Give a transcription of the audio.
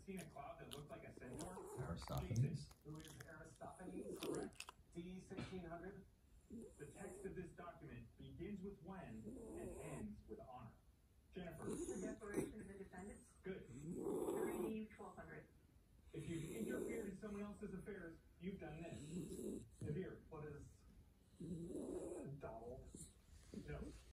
seen a cloud that looked like a centaur? Aristophanes. Who is Aristophanes? Correct. D 1600. The text of this document begins with when and ends with honor. Jennifer. The Declaration of Independence. Good. 3 1200. If you've interfered in someone else's affairs, you've done this. Navir, what is